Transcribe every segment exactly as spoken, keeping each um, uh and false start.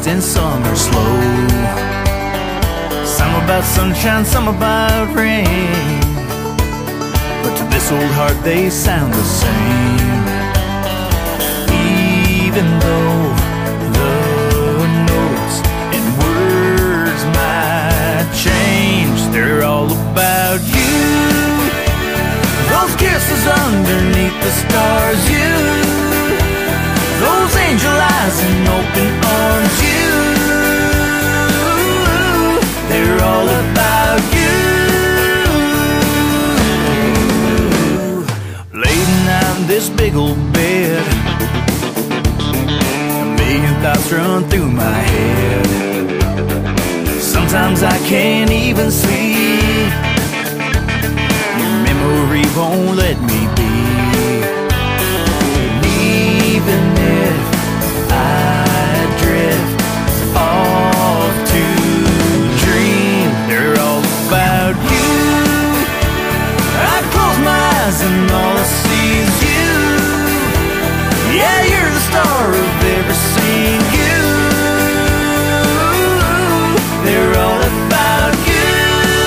fast and some are slow. Some about sunshine, some about rain, but to this old heart they sound the same. Even though the notes and words might change, they're all about you. Those kisses underneath the stars, you, those angel eyes and open arms, you, they're all about you. Laying out in this big old bed, a million thoughts run through my head. Sometimes I can't even sleep, your memory won't let me be. And even if I drift off to dream, they're all about you. I close my eyes and all I see is you. Yeah, you're the star of every scene. You, they're all about you.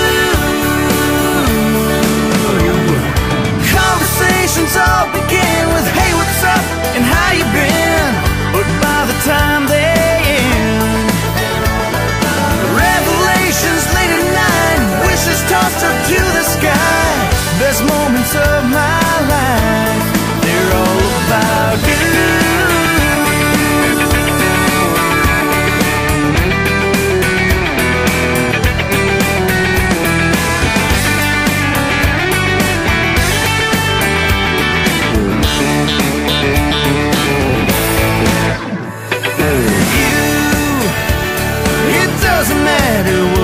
Conversations all begin with, hey, what's up and how you been? But by the time they end, revelations late at night, wishes tossed up to the sky. Best moments of my life, they're all about you. You, it doesn't matter